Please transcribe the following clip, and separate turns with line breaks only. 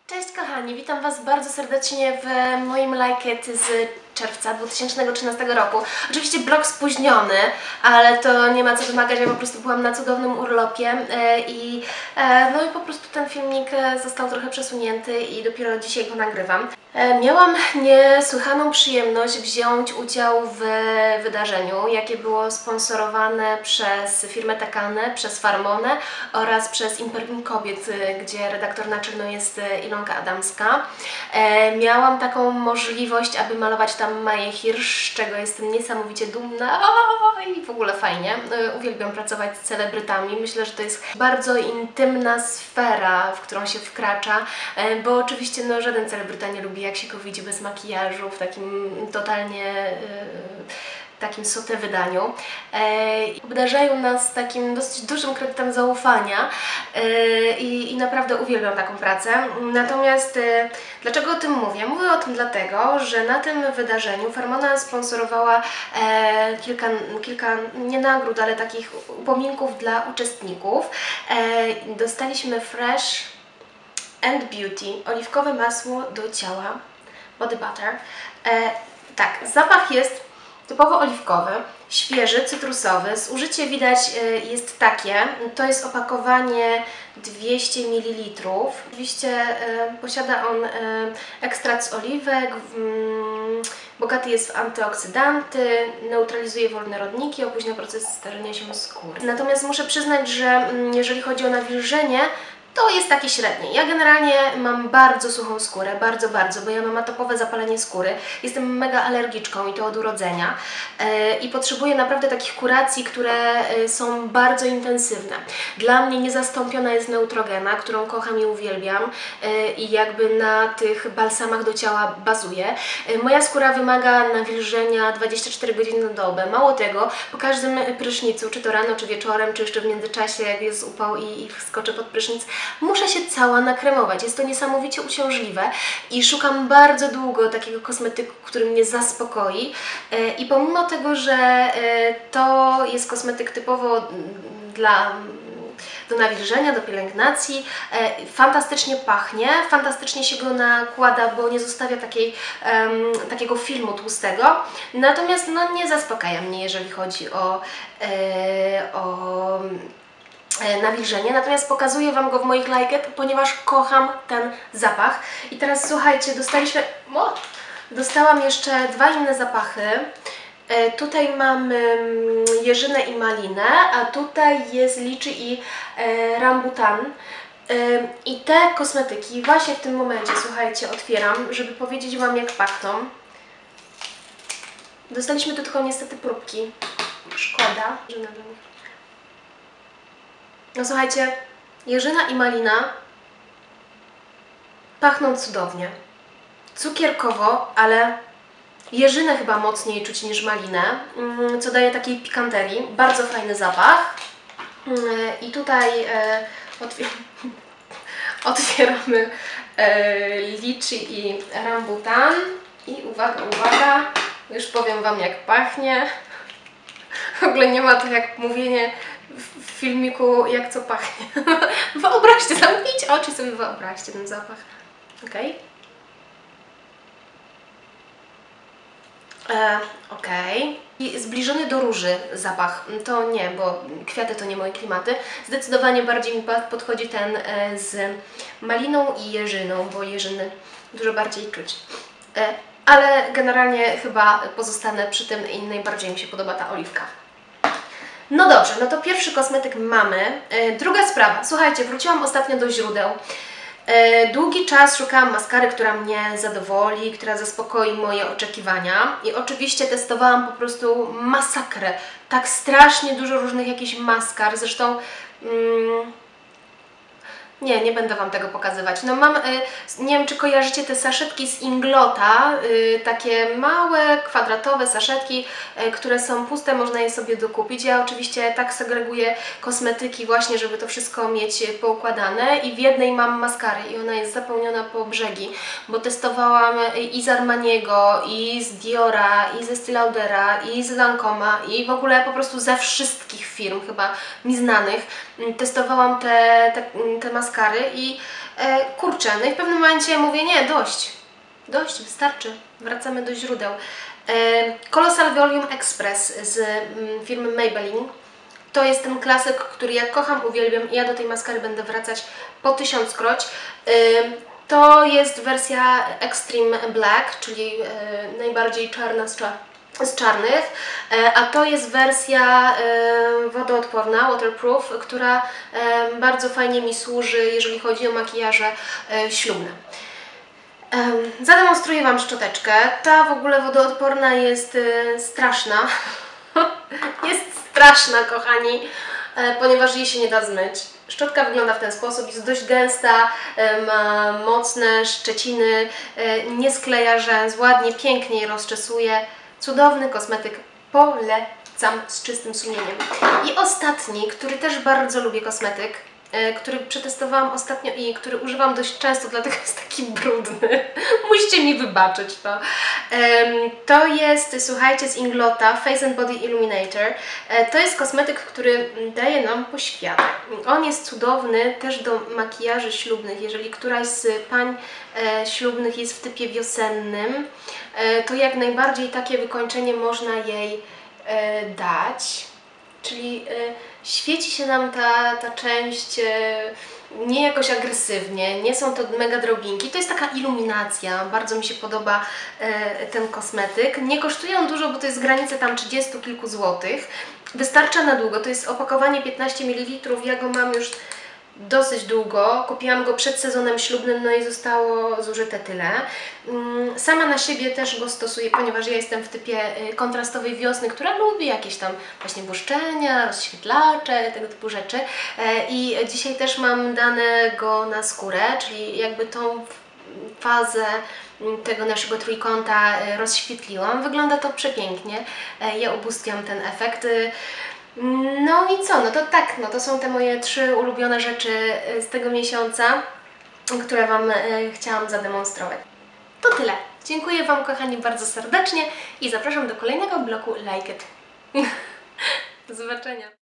Cześć kochani, witam Was bardzo serdecznie w moim Like It z czerwca 2013 roku. Oczywiście blog spóźniony, ale to nie ma co wymagać, ja po prostu byłam na cudownym urlopie i po prostu ten filmik został trochę przesunięty i dopiero dzisiaj go nagrywam. Miałam niesłychaną przyjemność wziąć udział w wydarzeniu, jakie było sponsorowane przez firmę Takane, przez Farmonę oraz przez Imperium Kobiet, gdzie redaktor naczelną jest Ilonka Adamska. Miałam taką możliwość, aby malować tam Maję Hirsch, z czego jestem niesamowicie dumna i w ogóle fajnie. Uwielbiam pracować z celebrytami. Myślę, że to jest bardzo intymna sfera, w którą się wkracza, bo oczywiście żaden celebryta nie lubi, jak się go widzi bez makijażu, w takim totalnie takim sauté wydaniu. Obdarzają nas takim dosyć dużym kredytem zaufania i naprawdę uwielbiam taką pracę. Natomiast dlaczego o tym mówię? Mówię o tym dlatego, że na tym wydarzeniu Farmona sponsorowała kilka nie nagród, ale takich upominków dla uczestników. Dostaliśmy Fresh and Beauty, oliwkowe masło do ciała, body butter. Tak, zapach jest typowo oliwkowy, świeży, cytrusowy. Zużycie widać jest takie, to jest opakowanie 200 ml. Oczywiście posiada on ekstrakt z oliwek, bogaty jest w antyoksydanty, neutralizuje wolne rodniki, opóźnia proces starzenia się skóry. Natomiast muszę przyznać, że jeżeli chodzi o nawilżenie, to jest takie średnie. Ja generalnie mam bardzo suchą skórę, bardzo, bo ja mam atopowe zapalenie skóry. Jestem mega alergiczką i to od urodzenia i potrzebuję naprawdę takich kuracji, które są bardzo intensywne. Dla mnie niezastąpiona jest Neutrogena, którą kocham i uwielbiam i jakby na tych balsamach do ciała bazuję. Moja skóra wymaga nawilżenia 24 godziny na dobę. Mało tego, po każdym prysznicu, czy to rano, czy wieczorem, czy jeszcze w międzyczasie, jak jest upał i wskoczę pod prysznic, muszę się cała nakremować. Jest to niesamowicie uciążliwe i szukam bardzo długo takiego kosmetyku, który mnie zaspokoi. I pomimo tego, że to jest kosmetyk typowo do nawilżenia, do pielęgnacji, fantastycznie pachnie, fantastycznie się go nakłada, bo nie zostawia takiego filmu tłustego. Natomiast nie zaspokaja mnie, jeżeli chodzi o nawilżenie, natomiast pokazuję Wam go w moich Like It, ponieważ kocham ten zapach. I teraz słuchajcie, dostałam jeszcze dwa inne zapachy. Tutaj mamy jeżynę i malinę, a tutaj jest liczy i rambutan. I te kosmetyki właśnie w tym momencie, słuchajcie, otwieram, żeby powiedzieć Wam, jak pachną. Dostaliśmy tu tylko niestety próbki. Szkoda, że na mnie. No słuchajcie, jeżyna i malina pachną cudownie. Cukierkowo, ale jeżynę chyba mocniej czuć niż malinę, co daje takiej pikanterii. Bardzo fajny zapach. I tutaj otwieramy liczy i rambutan. I uwaga, już powiem Wam, jak pachnie. W ogóle nie ma to jak mówienie w filmiku, jak co pachnie. Wyobraźcie, zamknijcie oczy i sobie wyobraźcie ten zapach. Okej. I zbliżony do róży zapach. To nie, bo kwiaty to nie moje klimaty. Zdecydowanie bardziej mi podchodzi ten z maliną i jeżyną, bo jeżyny dużo bardziej czuć. Ale generalnie chyba pozostanę przy tym i najbardziej mi się podoba ta oliwka. No dobrze, no to pierwszy kosmetyk mamy. Druga sprawa, słuchajcie, wróciłam ostatnio do źródeł. Długi czas szukałam maskary, która mnie zadowoli, która zaspokoi moje oczekiwania i oczywiście testowałam po prostu masakrę. Tak strasznie dużo różnych jakichś maskar, zresztą nie będę Wam tego pokazywać. Nie wiem, czy kojarzycie te saszetki z Inglota, takie małe, kwadratowe saszetki, które są puste, można je sobie dokupić. Ja oczywiście tak segreguję kosmetyki właśnie, żeby to wszystko mieć poukładane i w jednej mam maskarę i ona jest zapełniona po brzegi, bo testowałam i z Armaniego, i z Diora, i ze Estée Laudera, i z Lancoma i w ogóle po prostu ze wszystkich firm chyba mi znanych testowałam te maskary i Kurczę, no i w pewnym momencie mówię, nie, dość, wystarczy, wracamy do źródeł. Colossal Volume Express z firmy Maybelline. To jest ten klasyk, który ja kocham, uwielbiam i ja do tej maskary będę wracać po 1000-kroć. To jest wersja Extreme Black, czyli najbardziej czarna z czarnych, a to jest wersja wodoodporna, waterproof, która bardzo fajnie mi służy, jeżeli chodzi o makijaże ślubne. Zademonstruję Wam szczoteczkę. Ta w ogóle wodoodporna jest straszna. Jest straszna, kochani, ponieważ jej się nie da zmyć. Szczotka wygląda w ten sposób, jest dość gęsta, ma mocne szczeciny, nie skleja rzęs, ładnie, pięknie je rozczesuje. Cudowny kosmetyk, polecam z czystym sumieniem. I ostatni, który też bardzo lubię kosmetyk, który przetestowałam ostatnio i który używam dość często, dlatego jest taki brudny. Musicie mi wybaczyć to. To jest, słuchajcie, z Inglota Face and Body Illuminator. To jest kosmetyk, który daje nam poświatę. On jest cudowny też do makijaży ślubnych. Jeżeli któraś z pań ślubnych jest w typie wiosennym, to jak najbardziej takie wykończenie można jej dać. Czyli świeci się nam ta część nie jakoś agresywnie, nie są to mega drobinki. To jest taka iluminacja, bardzo mi się podoba ten kosmetyk. Nie kosztuje on dużo, bo to jest granica tam 30 kilku złotych. Wystarcza na długo, to jest opakowanie 15 ml, ja go mam już dosyć długo. Kupiłam go przed sezonem ślubnym, no i zostało zużyte tyle. Sama na siebie też go stosuję, ponieważ ja jestem w typie kontrastowej wiosny, która lubi jakieś tam właśnie błyszczenia, rozświetlacze, tego typu rzeczy. I dzisiaj też mam dane go na skórę, czyli jakby tą fazę tego naszego trójkąta rozświetliłam. Wygląda to przepięknie. Ja ubóstwiam ten efekt. No i co? No to tak, no to są te moje 3 ulubione rzeczy z tego miesiąca, które Wam chciałam zademonstrować. To tyle. Dziękuję Wam, kochani, bardzo serdecznie i zapraszam do kolejnego bloku Like It. Do zobaczenia.